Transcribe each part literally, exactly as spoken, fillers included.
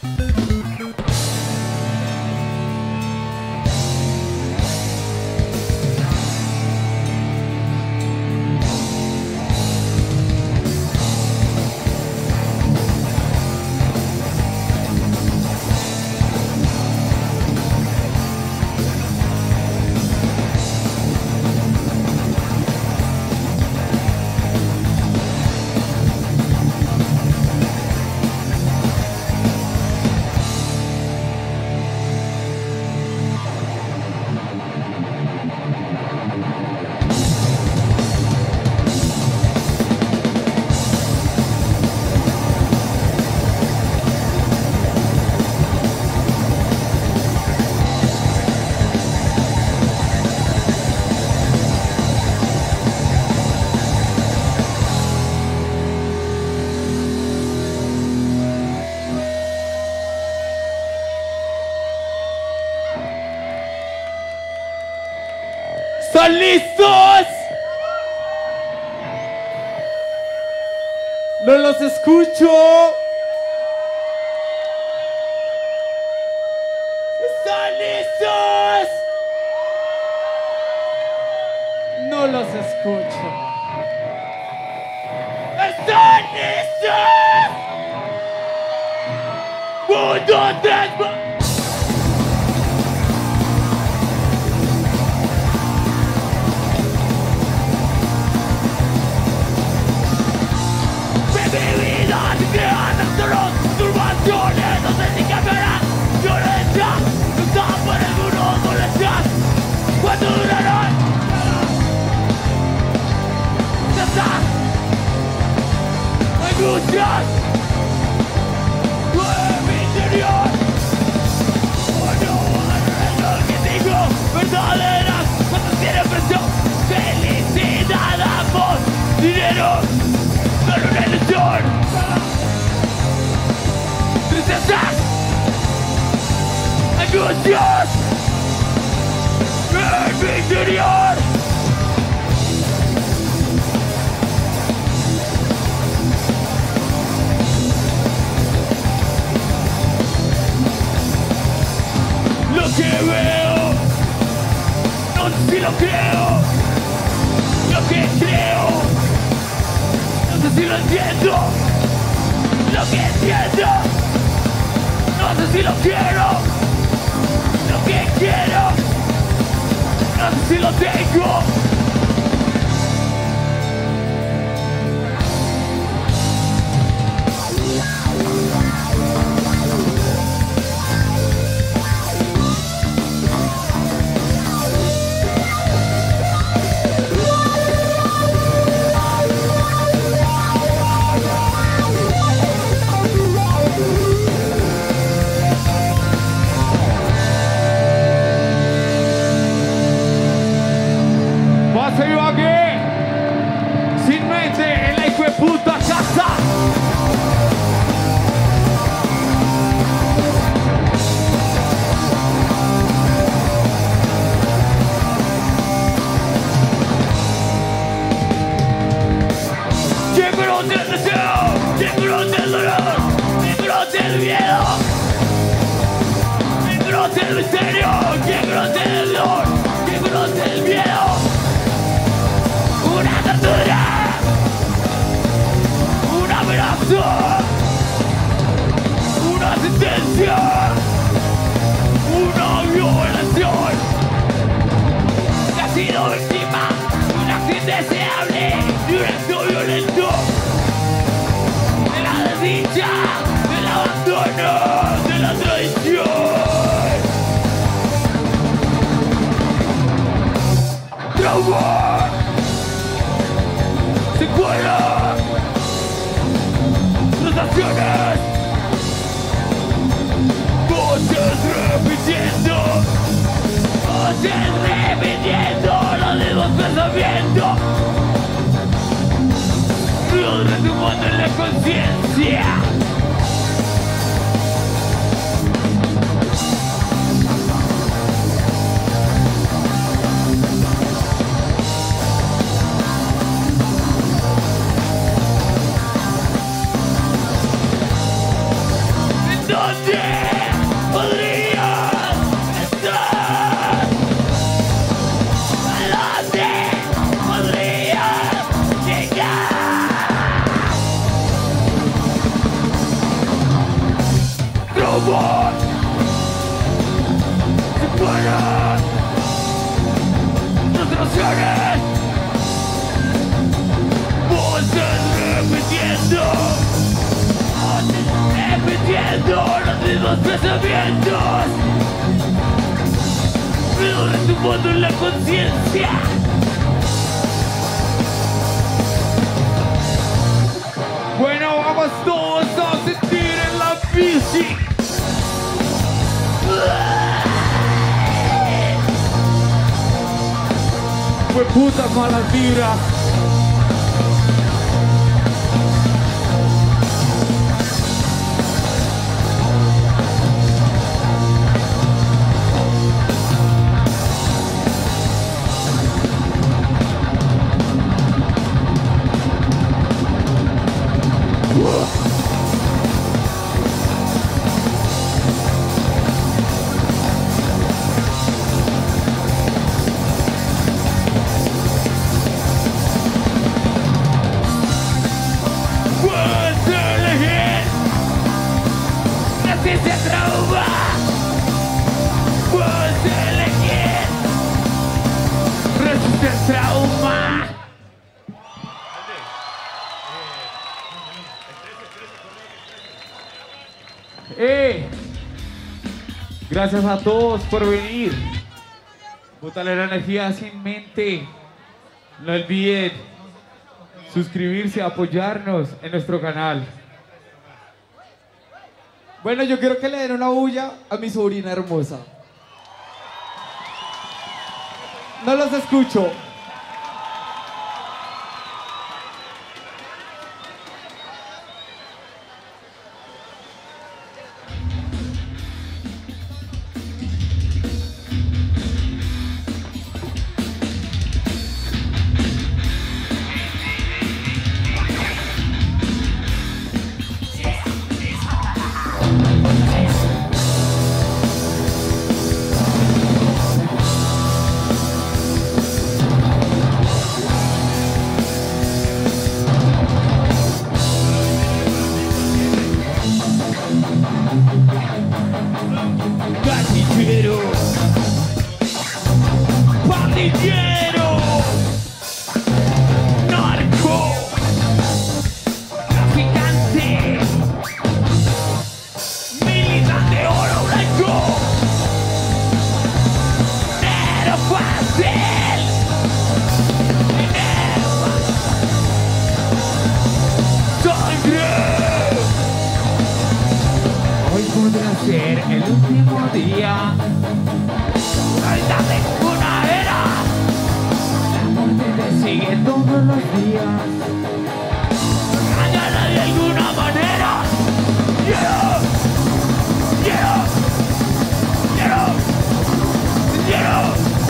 ¿Están listos? No los escucho. ¿Están listos? No los escucho. ¿Están listos? Un, dos, tres, cuatro. Turbaciones, no sé si cambiará. Violencia, no está por el muro, dolencias. ¿Cuánto durarán? Ya está. Angustias. En mi interior. Oh no, alrededor que digo verdaderas. Cuando tienen presión. Felicidad, amor, dinero. Solo una ilusión. Tristezas, angustias en mi interior. Lo que veo, no sé si lo creo. Lo que creo, no sé si lo entiendo. Lo que entiendo, no sé si lo quiero. Lo que quiero, no sé si lo tengo. Se iba aquí, sin mente, en la hijo de puta casa. Que brote el deseo, que brote el dolor, que brote el miedo, que brote el misterio, que brote el dolor, que brote el miedo. Una tortura, un abrazo, una sentencia, una violación. Que ha sido víctima de un acto indeseable, de un acto violento, de la desdicha, del abandono, de la traición. Trauma. Secuelas, frustraciones, voces repitiendo, voces repitiendo los mismos pensamientos, ruidos retumbando en la conciencia. Done. somos. Se fueron nuestros seres. Voces repitiendo, repitiendo los mismos pensamientos, pero retumbando en la conciencia. Bueno, vamos todos a sentir en la bici. Fue putas malas vibras. Trauma. Eh, gracias a todos por venir. Bótale la energía sin mente. No olviden suscribirse, apoyarnos en nuestro canal. Bueno, yo quiero que le den una bulla a mi sobrina hermosa. No los escucho. Gatillero, pandillero, narco, traficante, militante oro blanco, dinero fácil, dinero fácil, sangre. Hoy podrá ser el último día. Ahorita tengo una era. La muerte te sigue todos los días. Mañana de alguna manera. Yeah, yeah, yeah, yeah.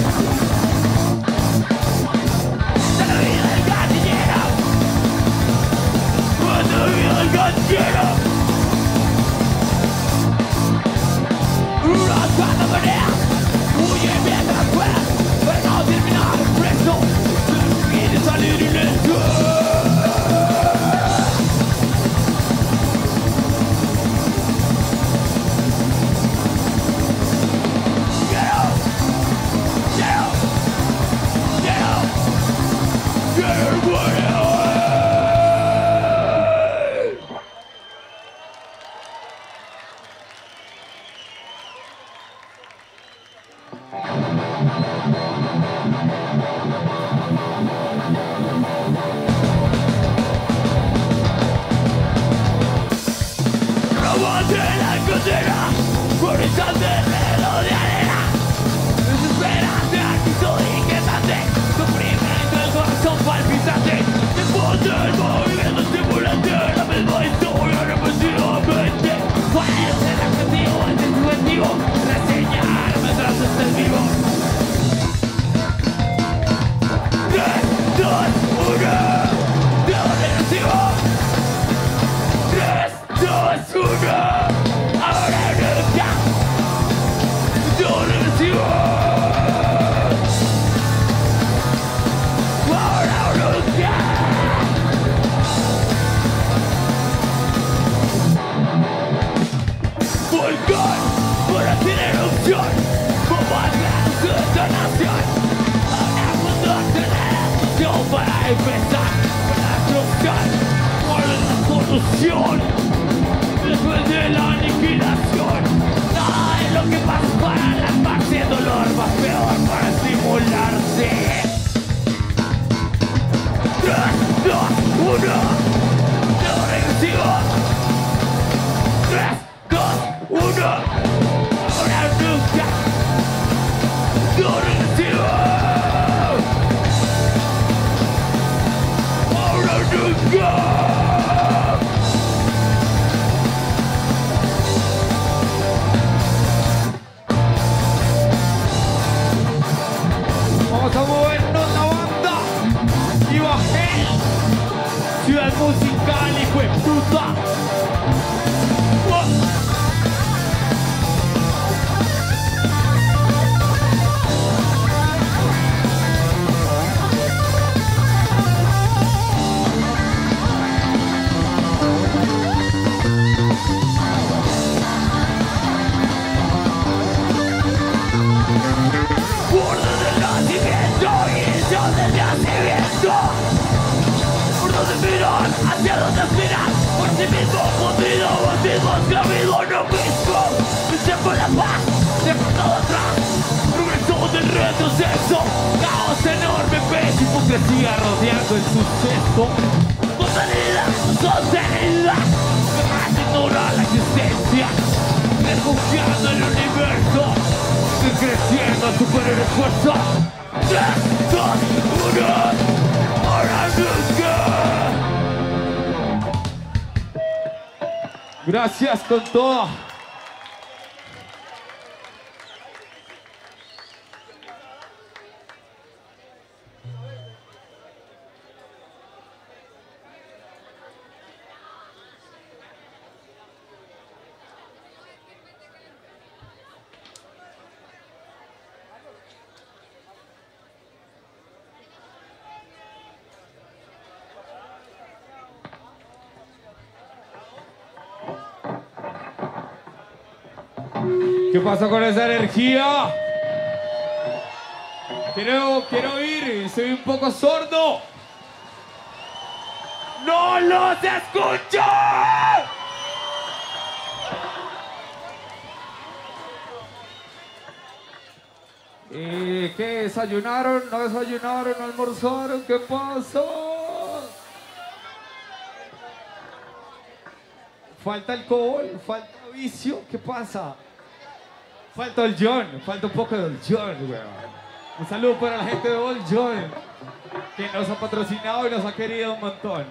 De la vida del gatillero. De la vida del gatillero. Una cuanta marea, huye mientras pueda, para no terminar preso, y de salir ileso. Get out, get out, get out, get everybody out. Robate la cocina, por esa terreno de arena. Desesperante, aquí soy inquietante, sufrimiento, el corazón palpitante. Después del movimiento estimulante, la misma historia repetidamente. ¿Cuál es el objetivo, el objetivo? Reseñar mientras estés vivo. tres, dos, uno, de donde recibo. tres, dos, uno, ahora nunca. De donde recibo. Ahora nunca. Voy empezar para afrontar cuál es la solución después de la aniquilación. Nada de lo que pasa para alarmarse, dolor más peor para estimularse. tres, dos, uno, no regresivo. tres, dos, uno, ahora nunca, no regresivo. Ahora nunca. Vamos a movernos la banda. Y bajé. Ciudad musical, hijo de puta. Oh. Borde del nacimiento, inicio del nacimiento. Por donde mirar, hacia donde aspirar. Por sí mismo, podrido, batido, esclavido, no mismo. Lucha por la paz, deja todo atrás. Progreso del retroceso. Caos enorme, peso, hipocresía rodeando el suceso. Sostenida, sostenida. Jamás ignora la existencia. Refugiando el universo. Creciendo, superar esfuerzo. tres, dos, uno, ahora nunca. Gracias con todo. ¿Qué pasa con esa energía? Quiero, quiero oír, soy un poco sordo. ¡No los escucho! Eh, ¿Qué? ¿Desayunaron? ¿No desayunaron? ¿No almorzaron? ¿Qué pasó? ¿Falta alcohol? ¿Falta vicio? ¿Qué pasa? Falta el John, falta un poco del John, weón. Un saludo para la gente de Old John, que nos ha patrocinado y nos ha querido un montón.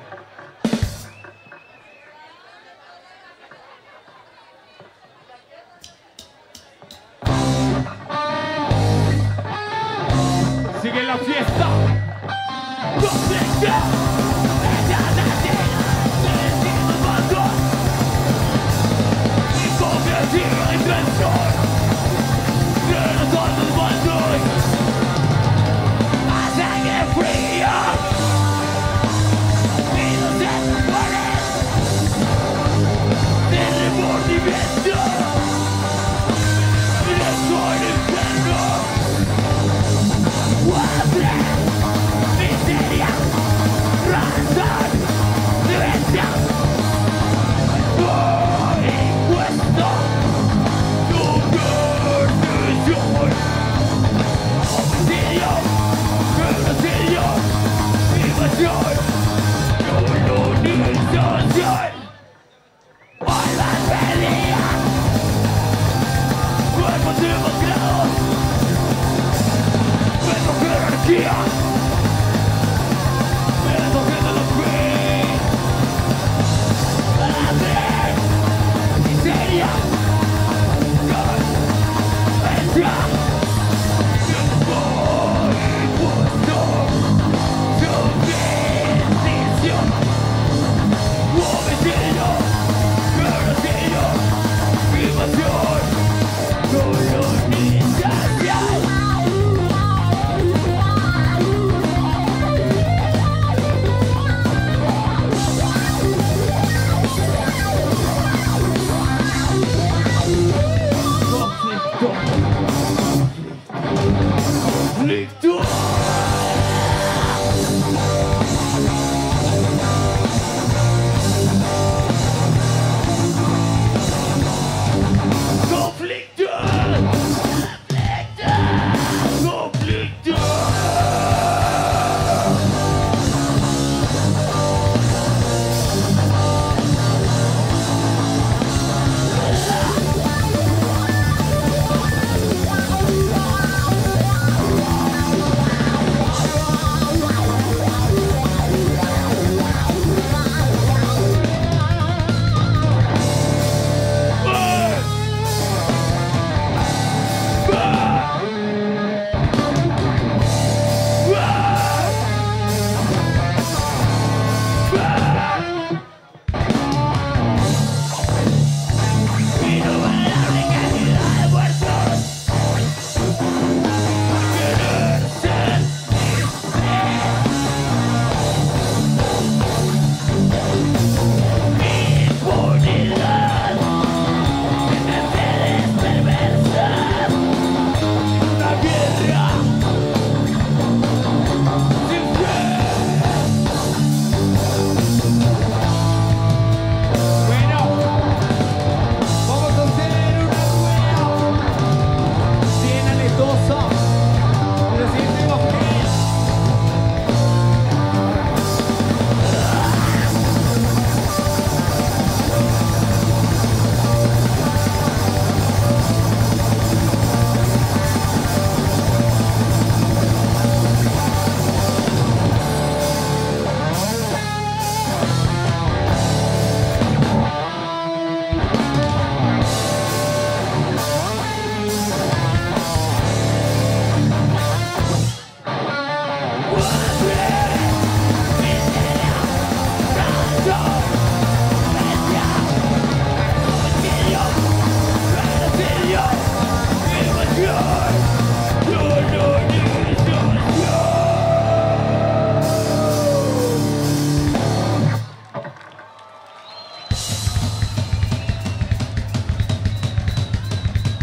Sigue la fiesta. Solo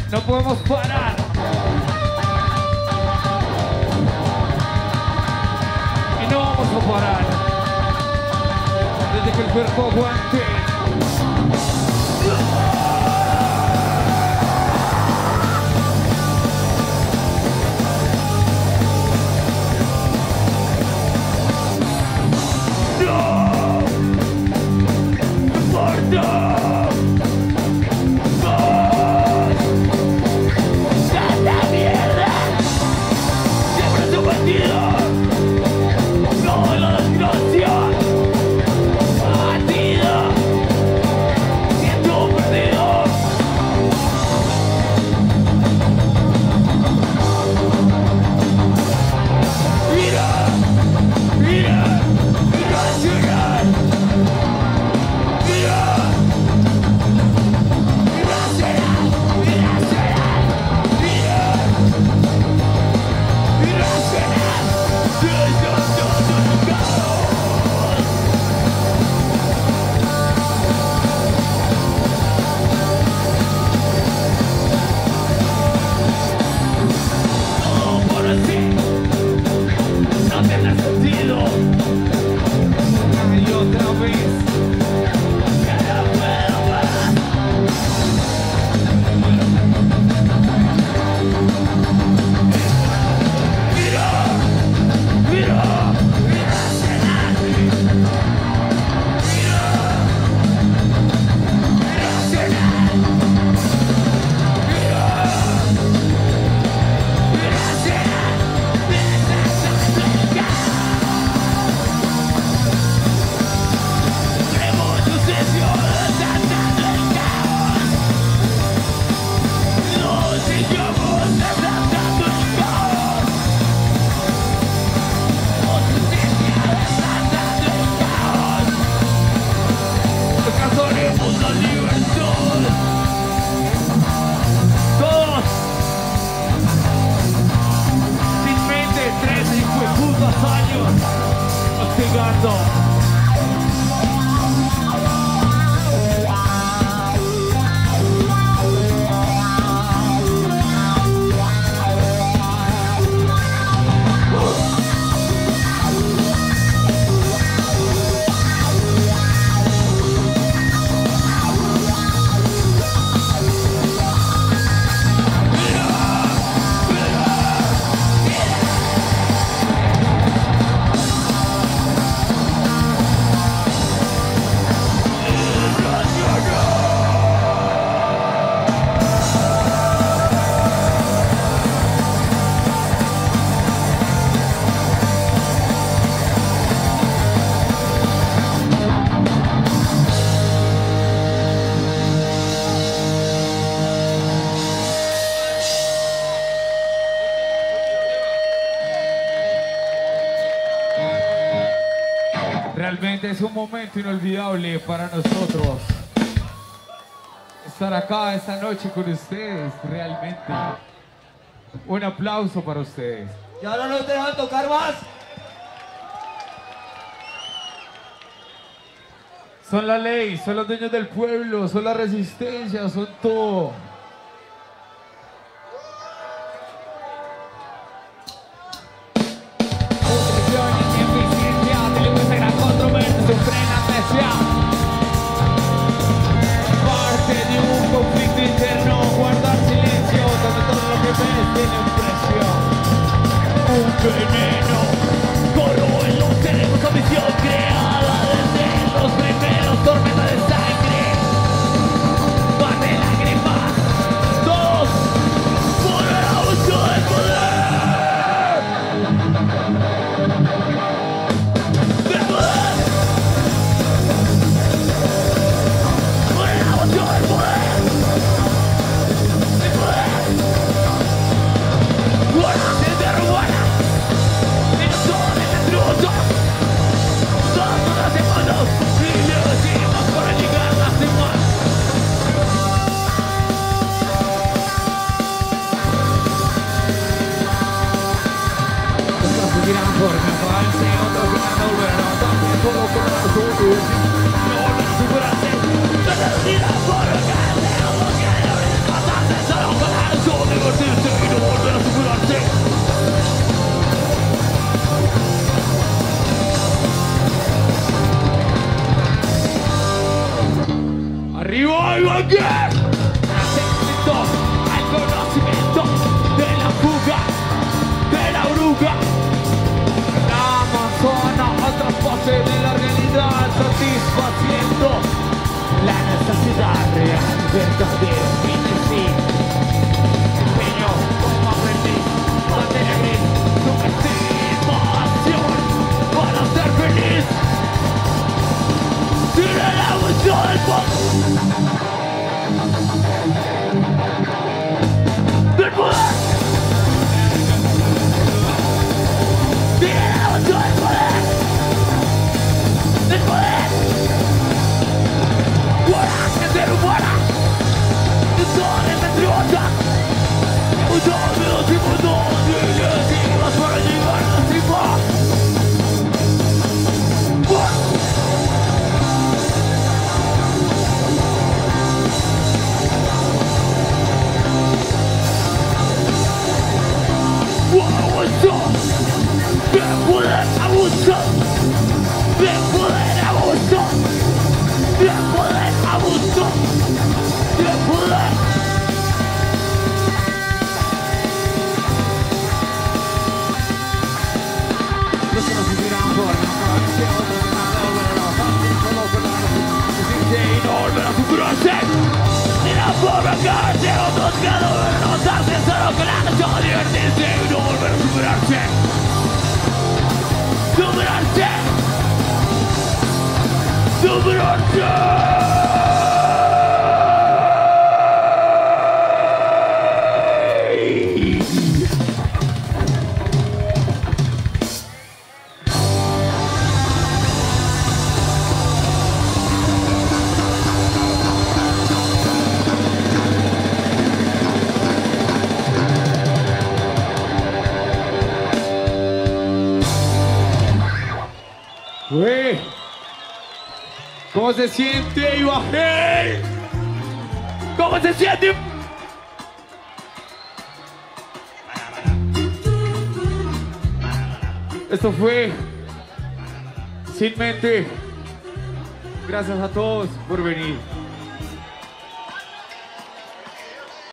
No podemos parar. Y no vamos a parar. Desde que el cuerpo aguante. Realmente es un momento inolvidable para nosotros estar acá esta noche con ustedes, realmente. Un aplauso para ustedes. Y ahora no te dejan tocar más. Son la ley, son los dueños del pueblo, son la resistencia, son todo. Parte de un conflicto interno, guardar silencio, donde todo lo que ves tiene un precio. Un veneno, corro en los cerebros, ambición creada desde los primeros, tormenta de sangre, par de lágrimas, todos por el abuso del poder. Del poder. verdadero frenesí. Empeño como aprendiz, mantener tu estimación para ser feliz. Tira el agua y todo el poder del poder. Tira el agua y todo el poder del poder. Guarda que ser humana de toda la patriota. Un doble o tipo dos directivas para llegar a la tripa. De poder abuso, de poder abuso, de poder abuso, de poder. Los que nos inspiran por la noche, otros nada, bueno, fácil, solo con la noche, y no volver a superarse. Ni la forma caerse, otros que no volver a notarse, solo con la noche, divertirse y no volver a superarse. ¡Superarse! ¡Superarse! Güey, ¿cómo se siente, Ibael? ¿Cómo se siente? Esto fue Sin Mente. Gracias a todos por venir.